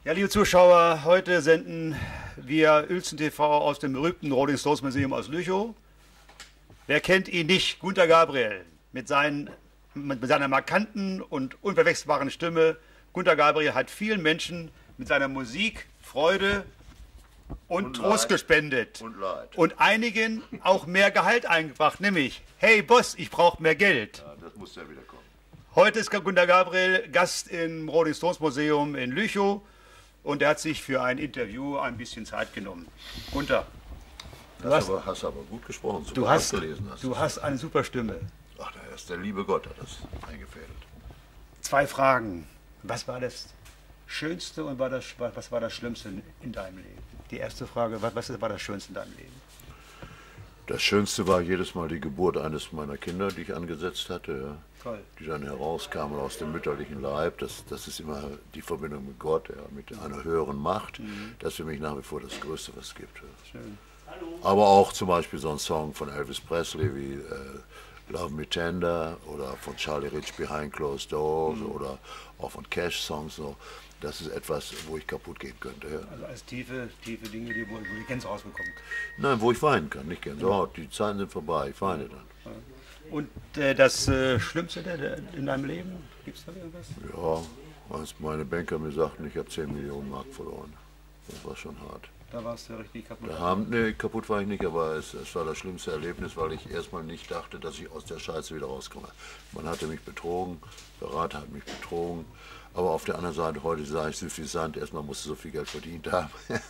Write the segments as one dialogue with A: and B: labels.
A: Ja, liebe Zuschauer, heute senden wir Uelzen TV aus dem berühmten Rolling Stones Museum aus Lüchow. Wer kennt ihn nicht? Günter Gabriel mit seiner markanten und unverwechselbaren Stimme. Günter Gabriel hat vielen Menschen mit seiner Musik Freude und Trost gespendet.
B: Und Leid.
A: Und einigen auch mehr Gehalt eingebracht, nämlich, hey Boss, ich brauche mehr Geld.
B: Ja, das muss ja wieder kommen.
A: Heute ist Günter Gabriel Gast im Rolling Stones Museum in Lüchow und er hat sich für ein Interview ein bisschen Zeit genommen. Günter,
B: Hast aber gut gesprochen,
A: du hast eine super Stimme.
B: Ach, der liebe Gott hat das eingefädelt.
A: 2 Fragen. Was war das Schönste und was war das Schlimmste in deinem Leben? Die erste Frage, was war das Schönste in deinem Leben?
B: Das Schönste war jedes Mal die Geburt eines meiner Kinder, die ich angesetzt hatte, ja,
A: Toll.
B: die dann herauskamen aus dem mütterlichen Leib. Das ist immer die Verbindung mit Gott, ja, mit einer höheren Macht. Das ist für mich nach wie vor das Größte, was es gibt. Ja.
A: Schön.
B: Aber auch zum Beispiel so ein Song von Elvis Presley wie Love Me Tender oder von Charlie Rich Behind Closed Doors oder auch von Cash Songs. So. Das ist etwas, wo ich kaputt gehen könnte. Ja.
A: Also als tiefe Dinge, wo die Gänse rausbekommt.
B: Nein, wo ich weinen kann, nicht Gänsehaut. Die Zeiten sind vorbei, ich weine dann.
A: Und das Schlimmste in deinem Leben? Gibt es da irgendwas?
B: Ja, als meine Banker mir sagten, ich habe 10 Millionen Mark verloren. Das war schon hart.
A: Da warst du richtig kaputt.
B: Nee, kaputt war ich nicht, aber es war das schlimmste Erlebnis, weil ich erstmal nicht dachte, dass ich aus der Scheiße wieder rauskomme. Man hatte mich betrogen, der Berater hat mich betrogen, aber auf der anderen Seite, heute sage ich suffisant, erstmal musste so viel Geld verdient haben.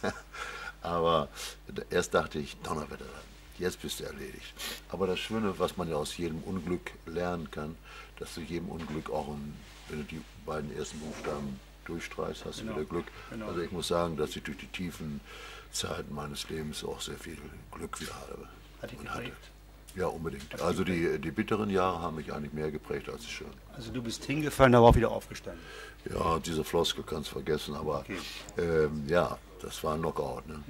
B: Aber erst dachte ich, Donnerwetter, jetzt bist du erledigt. Aber das Schöne, was man ja aus jedem Unglück lernen kann, dass du jedem Unglück auch, wenn du die beiden ersten Buchstaben durchstreichst, hast du wieder Glück.
A: Genau.
B: Also ich muss sagen, dass ich durch die tiefen Zeiten meines Lebens auch sehr viel Glück wieder habe.
A: Hat dich geprägt?
B: Ja, unbedingt. Also die bitteren Jahre haben mich eigentlich mehr geprägt als die schönen.
A: Also du bist hingefallen, aber auch wieder aufgestanden.
B: Ja, diese Floskel kannst du vergessen, aber
A: Okay.
B: ja, das war ein Knockout. Ne?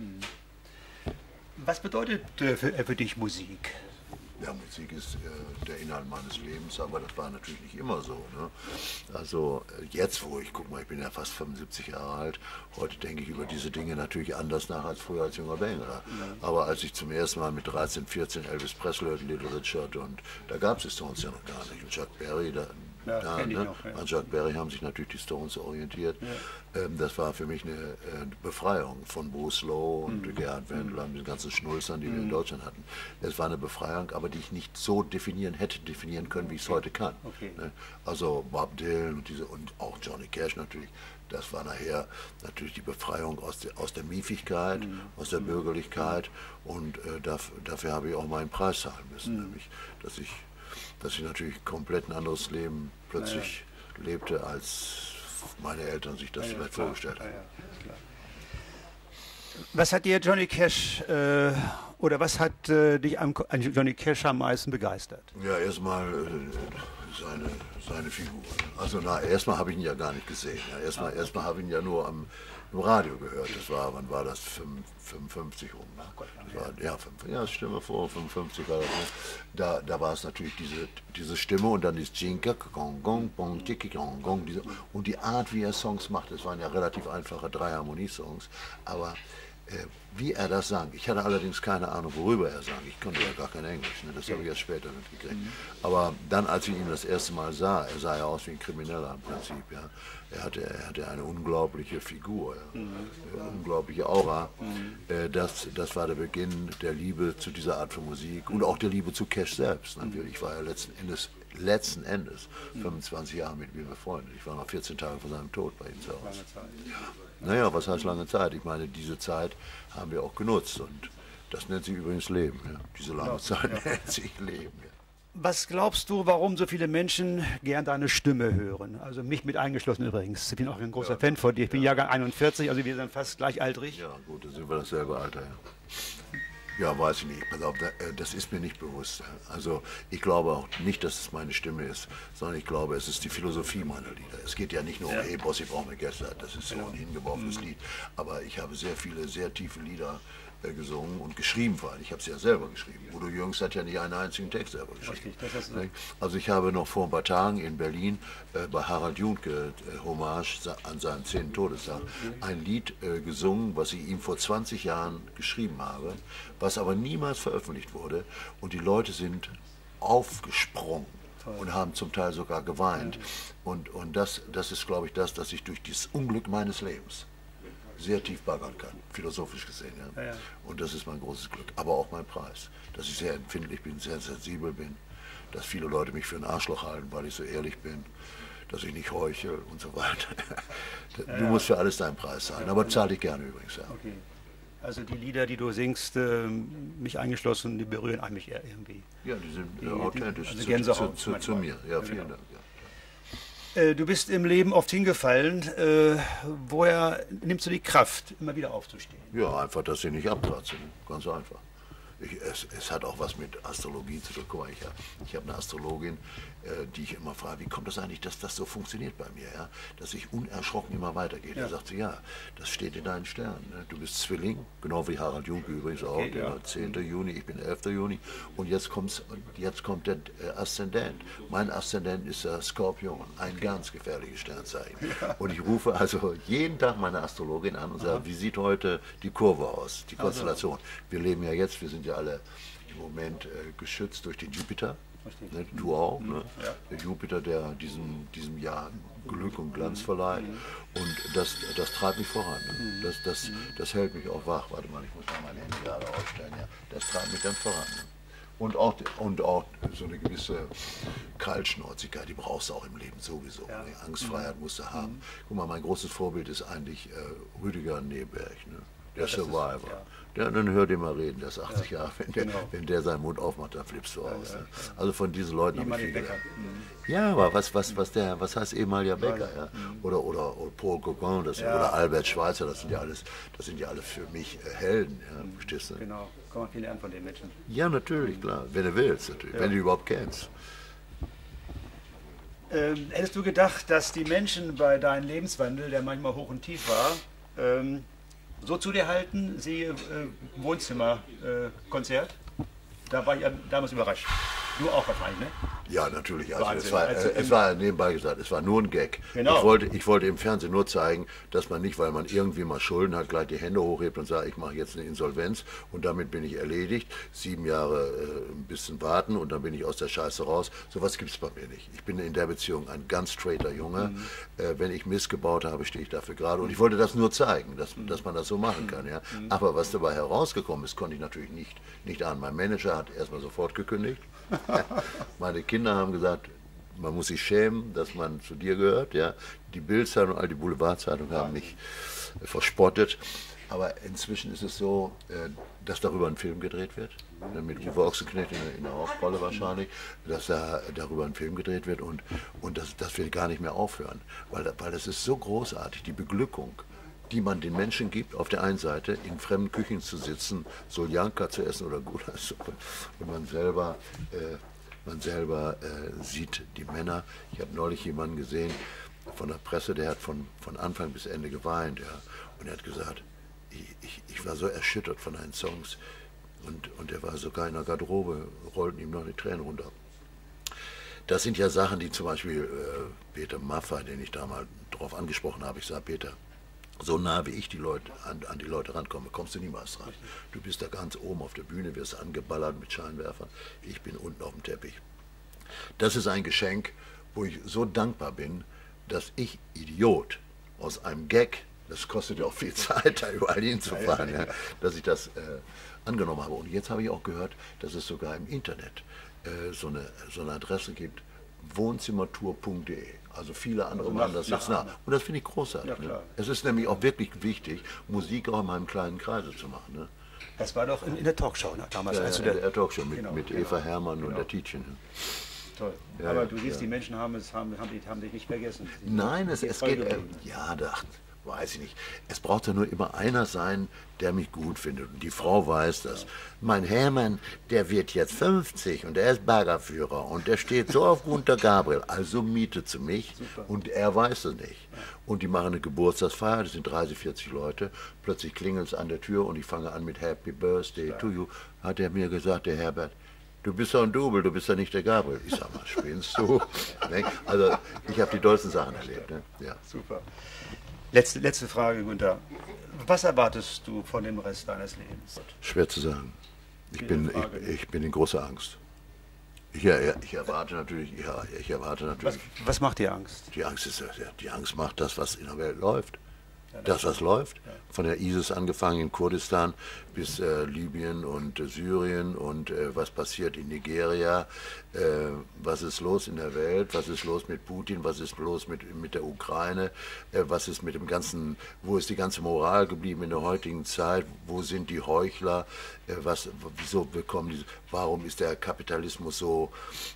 A: Was bedeutet für dich Musik?
B: Ja, Musik ist der Inhalt meines Lebens, aber das war natürlich nicht immer so. Ne? Also jetzt, guck mal, ich bin ja fast 75 Jahre alt, heute denke ich über diese Dinge natürlich anders nach als früher als junger Bengel. Aber als ich zum ersten Mal mit 13, 14 Elvis Presley hörte, Little Richard, und da gab es die Stones ja noch gar nicht. Und Chuck Berry, an Chuck Berry haben sich natürlich die Stones orientiert. Ja. Das war für mich eine Befreiung von Bruce Lowe und Gerhard Wendler, den ganzen Schnulzern, die wir in Deutschland hatten. Es war eine Befreiung, aber die ich nicht so hätte definieren können, wie ich es heute kann.
A: Okay.
B: Also Bob Dylan und auch Johnny Cash natürlich. Das war nachher natürlich die Befreiung aus der Miefigkeit, aus der Bürgerlichkeit, und dafür habe ich auch meinen Preis zahlen müssen, nämlich dass ich natürlich komplett ein anderes Leben plötzlich lebte, als meine Eltern sich das vielleicht vorgestellt haben.
A: Was hat dir Johnny Cash oder was hat dich an Johnny Cash am meisten begeistert?
B: Ja, erstmal seine Figur. Also erstmal habe ich ihn ja gar nicht gesehen. Ja. Erstmal habe ich ihn ja nur im Radio gehört. Wann war das? 55 rum. Ne?
A: Gott,
B: das stell mir vor, 55 war das. Da war es natürlich diese Stimme und dann dieses Jinka, Gong, Gong, Bong, Tiki, Gong, Gong, und die Art, wie er Songs macht, das waren ja relativ einfache 3-Harmonie-Songs, aber wie er das sang. Ich hatte allerdings keine Ahnung, worüber er sang. Ich konnte ja gar kein Englisch, ne? Das habe ich erst später mitgekriegt. Aber dann, als ich ihn das erste Mal sah, er sah ja aus wie ein Krimineller im Prinzip. Ja? Er hatte eine unglaubliche Figur, eine unglaubliche Aura. Das war der Beginn der Liebe zu dieser Art von Musik und auch der Liebe zu Cash selbst. Natürlich. Ich war ja letzten Endes 25 Jahre mit ihm befreundet. Ich war noch 14 Tage vor seinem Tod bei ihm zu Hause.
A: Lange Zeit.
B: Ja. Naja, was heißt lange Zeit? Ich meine, diese Zeit haben wir auch genutzt, und das nennt sich übrigens Leben. Ja. Diese lange Zeit nennt sich Leben. Ja.
A: Was glaubst du, warum so viele Menschen gern deine Stimme hören? Also mich mit eingeschlossen übrigens. Ich bin auch ein großer Fan von dir. Ich bin Jahrgang 41, also wir sind fast gleichaltrig.
B: Ja gut, dann sind wir dasselbe Alter. Ja. Ja, weiß ich nicht. Pass auf, das ist mir nicht bewusst. Also ich glaube auch nicht, dass es meine Stimme ist, sondern ich glaube, es ist die Philosophie meiner Lieder. Es geht ja nicht nur um, hey Boss, ich brauche mehr Gäste, das ist so ein hingeworfenes Lied. Aber ich habe sehr viele, sehr tiefe Lieder gesungen und geschrieben vor allem. Ich habe es ja selber geschrieben. Udo Jürgens hat ja nicht einen einzigen Text selber geschrieben. Also ich habe noch vor ein paar Tagen in Berlin bei Harald Juhnke Hommage an seinen 10. Todestag ein Lied gesungen, was ich ihm vor 20 Jahren geschrieben habe, was aber niemals veröffentlicht wurde, und die Leute sind aufgesprungen und haben zum Teil sogar geweint. Und das ist, glaube ich, dass ich durch dieses Unglück meines Lebens sehr tief baggern kann, philosophisch gesehen. Ja. Und das ist mein großes Glück, aber auch mein Preis, dass ich sehr empfindlich bin, sehr sensibel bin, dass viele Leute mich für einen Arschloch halten, weil ich so ehrlich bin, dass ich nicht heuchle und so weiter. Du musst für alles deinen Preis zahlen, aber zahle ich gerne übrigens. Ja.
A: Okay. Also die Lieder, die du singst, mich eingeschlossen, die berühren mich eher irgendwie.
B: Ja, die sind authentisch
A: also Gänsehaut
B: zu mir. Ja, vielen Dank. Ja.
A: Du bist im Leben oft hingefallen. Woher nimmst du die Kraft, immer wieder aufzustehen?
B: Ja, einfach, dass ich nicht abkratze. Ganz einfach. Es hat auch was mit Astrologie zu tun. Guck mal, ich habe eine Astrologin, die ich immer frage, wie kommt das eigentlich, dass das so funktioniert bei mir, ja? Dass ich unerschrocken immer weitergehe. Da sagt sie, ja, das steht in deinen Sternen. Ne? Du bist Zwilling, genau wie Harald Juhnke übrigens auch, okay, der 10. Juni, ich bin 11. Juni. Und jetzt kommt der Aszendent. Mein Aszendent ist der Skorpion, ein ganz gefährliches Sternzeichen. Ja. Und ich rufe also jeden Tag meine Astrologin an und sage, wie sieht heute die Kurve aus, die Konstellation? Wir leben ja jetzt, wir sind ja alle im Moment geschützt durch den Jupiter. Ne, du auch, ne? Ja. Der Jupiter, der diesem Jahr Glück und Glanz verleiht. Und das treibt mich voran. Ne? Das hält mich auch wach. Warte mal, ich muss mal mein Handy gerade aufstellen. Ja. Das treibt mich dann voran. Ne? Und auch so eine gewisse Kaltschnäuzigkeit, die brauchst du auch im Leben sowieso. Ja. Ne? Angstfreiheit musst du haben. Guck mal, mein großes Vorbild ist eigentlich Rüdiger Neberg, ne? Der Survivor. Ja, dann hör dir mal reden, der ist 80 Jahre. Wenn der seinen Mund aufmacht, dann flippst du aus. Ne? Also von diesen Leuten habe ich viel gelernt. Ja, aber was heißt ehemaliger Bäcker? Ja? Oder Paul Gauguin, oder Albert Schweitzer, das sind ja alles für mich Helden. Ja? Verstehst du?
A: Genau, kann man viel lernen von den Menschen.
B: Ja, natürlich, klar. Wenn du willst, natürlich. Wenn du überhaupt kennst.
A: Hättest du gedacht, dass die Menschen bei deinem Lebenswandel, der manchmal hoch und tief war, so zu dir halten, siehe Wohnzimmerkonzert? Da war ich damals überrascht. Du auch wahrscheinlich, ne?
B: Ja, natürlich. Also es war nebenbei gesagt, es war nur ein Gag.
A: Genau.
B: Ich wollte im Fernsehen nur zeigen, dass man nicht, weil man irgendwie mal Schulden hat, gleich die Hände hochhebt und sagt, ich mache jetzt eine Insolvenz und damit bin ich erledigt. 7 Jahre ein bisschen warten und dann bin ich aus der Scheiße raus. Sowas gibt es bei mir nicht. Ich bin in der Beziehung ein ganz straighter Junge. Wenn ich Mist gebaut habe, stehe ich dafür gerade. Und ich wollte das nur zeigen, dass man das so machen kann. Ja? Aber was dabei herausgekommen ist, konnte ich natürlich nicht ahnen. Mein Manager hat erstmal sofort gekündigt. Meine Kinder haben gesagt, man muss sich schämen, dass man zu dir gehört. Ja. Die Bild-Zeitung und all die Boulevardzeitungen haben mich verspottet. Aber inzwischen ist es so, dass darüber ein Film gedreht wird. Mit Uwe Ochsenknecht in der Hauptrolle wahrscheinlich. Dass da darüber ein Film gedreht wird und dass wir gar nicht mehr aufhören. Weil das ist so großartig, die Beglückung, die man den Menschen gibt, auf der einen Seite in fremden Küchen zu sitzen, Soljanka zu essen oder Gulaschsuppe, und man selber sieht die Männer. Ich habe neulich jemanden gesehen von der Presse, der hat von Anfang bis Ende geweint, ja, und er hat gesagt, ich war so erschüttert von deinen Songs, und er war sogar in der Garderobe, rollten ihm noch die Tränen runter. Das sind ja Sachen, die zum Beispiel Peter Maffay, den ich da mal drauf angesprochen habe, ich sage, Peter, so nah wie ich an die Leute rankomme, kommst du niemals ran. Du bist da ganz oben auf der Bühne, wirst angeballert mit Scheinwerfern. Ich bin unten auf dem Teppich. Das ist ein Geschenk, wo ich so dankbar bin, dass ich, Idiot, aus einem Gag, das kostet ja auch viel Zeit, da überall hinzufahren, ja, dass ich das angenommen habe. Und jetzt habe ich auch gehört, dass es sogar im Internet so eine Adresse gibt, wohnzimmertour.de. Also viele andere machen das jetzt nach. Und das finde ich großartig. Ja, ne? Es ist nämlich auch wirklich wichtig, Musik auch in meinem kleinen Kreise zu machen. Ne?
A: Das war doch in der Talkshow, ne? Damals.
B: In der Talkshow mit Eva Hermann und der Tietjen. Ne?
A: Toll. Aber du siehst, die Menschen haben dich nicht vergessen.
B: Nein, es geht. weiß ich nicht. Es braucht ja nur immer einer sein, der mich gut findet. Und die Frau weiß das. Mein Hermann, der wird jetzt 50 und er ist Baggerführer und der steht so auf Gunter Gabriel. Also mietet sie mich. Super. Und er weiß es nicht. Und die machen eine Geburtstagsfeier, das sind 30, 40 Leute. Plötzlich klingelt es an der Tür und ich fange an mit Happy Birthday to you. Hat er mir gesagt, der Herbert, du bist doch ein Double, du bist ja nicht der Gabriel. Ich sag mal, spinnst du? Also ich habe die dollsten Sachen erlebt. Ne? Ja.
A: Super. Letzte Frage, Günther. Was erwartest du von dem Rest deines Lebens?
B: Schwer zu sagen. Ich bin in großer Angst. Ich erwarte natürlich.
A: Was macht dir Angst?
B: Die Angst macht das, was in der Welt läuft. Das, was läuft, von der ISIS angefangen in Kurdistan bis Libyen und Syrien und was passiert in Nigeria, was ist los in der Welt, was ist los mit Putin, was ist los mit der Ukraine, was ist mit dem ganzen, wo ist die ganze Moral geblieben in der heutigen Zeit, wo sind die Heuchler, wieso bekommen die, warum wird der Kapitalismus so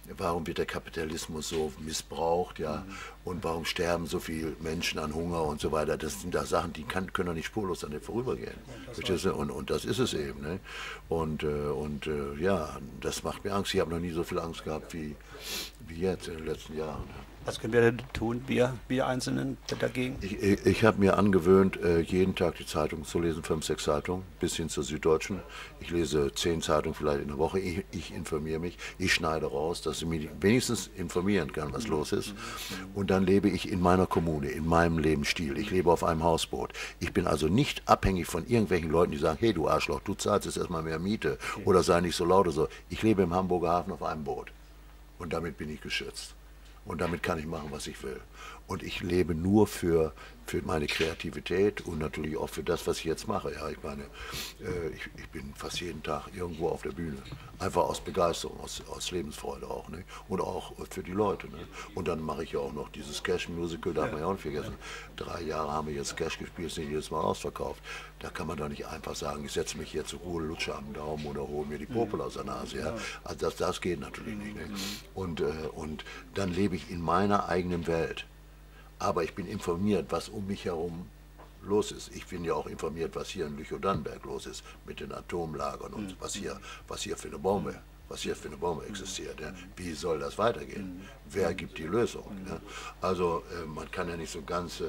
B: missbraucht, ja, und warum sterben so viele Menschen an Hunger und so weiter. Das sind da Sachen, die können doch nicht spurlos an dir vorübergehen. Und das ist es eben. Ne? Ja, das macht mir Angst. Ich habe noch nie so viel Angst gehabt wie jetzt in den letzten Jahren.
A: Was können wir denn tun, wir Einzelnen dagegen?
B: Ich habe mir angewöhnt, jeden Tag die Zeitung zu lesen, 5, 6 Zeitungen, bis hin zur Süddeutschen. Ich lese 10 Zeitungen vielleicht in der Woche. Ich informiere mich, ich schneide raus, dass ich mich wenigstens informieren kann, was los ist. Und dann lebe ich in meiner Kommune, in meinem Lebensstil. Ich lebe auf einem Hausboot. Ich bin also nicht abhängig von irgendwelchen Leuten, die sagen, hey du Arschloch, du zahlst jetzt erstmal mehr Miete oder sei nicht so laut oder so. Ich lebe im Hamburger Hafen auf einem Boot. Und damit bin ich geschützt. Und damit kann ich machen, was ich will. Und ich lebe nur für meine Kreativität und natürlich auch für das, was ich jetzt mache. Ja, ich meine, ich bin fast jeden Tag irgendwo auf der Bühne. Einfach aus Begeisterung, aus Lebensfreude auch. Ne? Und auch für die Leute. Ne? Und dann mache ich ja auch noch dieses Cash-Musical, darf man ja auch nicht vergessen. 3 Jahre haben wir jetzt Cash gespielt, sind jedes Mal ausverkauft. Da kann man doch nicht einfach sagen, ich setze mich hier zur Ruhe, lutsche am Daumen oder hole mir die Popel aus der Nase. Ja? Also das geht natürlich nicht. Ne? Und dann lebe ich in meiner eigenen Welt. Aber ich bin informiert, was um mich herum los ist. Ich bin ja auch informiert, was hier in Lüchow-Dannenberg los ist mit den Atomlagern und was hier für eine Bombe existiert. Ja. Wie soll das weitergehen? Wer gibt die Lösung? Ja. Also man kann ja nicht so ganz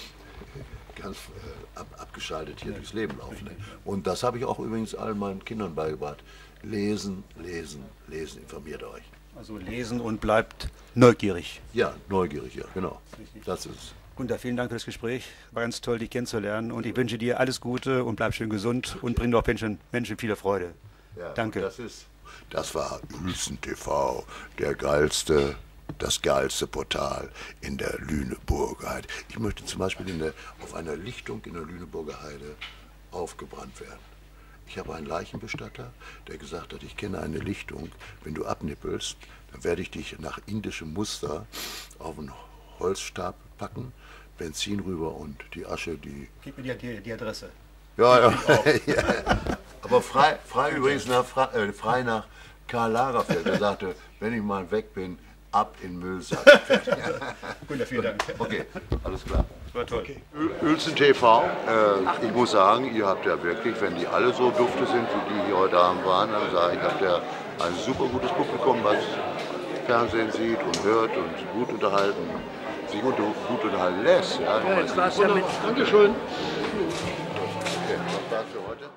B: abgeschaltet hier durchs Leben laufen. Ne. Und das habe ich auch übrigens allen meinen Kindern beigebracht. Lesen, lesen, lesen, informiert euch.
A: Also lesen und bleibt neugierig.
B: Ja, neugierig, ja, genau. Das ist es.
A: Günther, vielen Dank für das Gespräch. War ganz toll, dich kennenzulernen. Und ich wünsche dir alles Gute und bleib schön gesund und bring doch Menschen viele Freude.
B: Ja,
A: danke.
B: Das war Uelzen TV, das geilste Portal in der Lüneburger Heide. Ich möchte zum Beispiel auf einer Lichtung in der Lüneburger Heide aufgebrannt werden. Ich habe einen Leichenbestatter, der gesagt hat, ich kenne eine Lichtung, wenn du abnippelst, dann werde ich dich nach indischem Muster auf einen Holzstab packen, Benzin rüber und die Asche, die...
A: Gib mir die Adresse.
B: Ja. Aber frei übrigens frei nach Karl Lagerfeld, der sagte, wenn ich mal weg bin, ab in Müllsack.
A: Günther, vielen Dank.
B: Okay, alles klar.
A: War toll. Okay.
B: Uelzen TV, ich muss sagen, ihr habt ja wirklich, wenn die alle so dufte sind, wie die hier heute Abend waren, dann sage ich, habt ihr ein super gutes Publikum, was Fernsehen sieht und hört und gut unterhalten, sich gut unterhalten lässt. Ja,
C: jetzt war's ja mit. Dankeschön.
B: Okay, das war's für heute.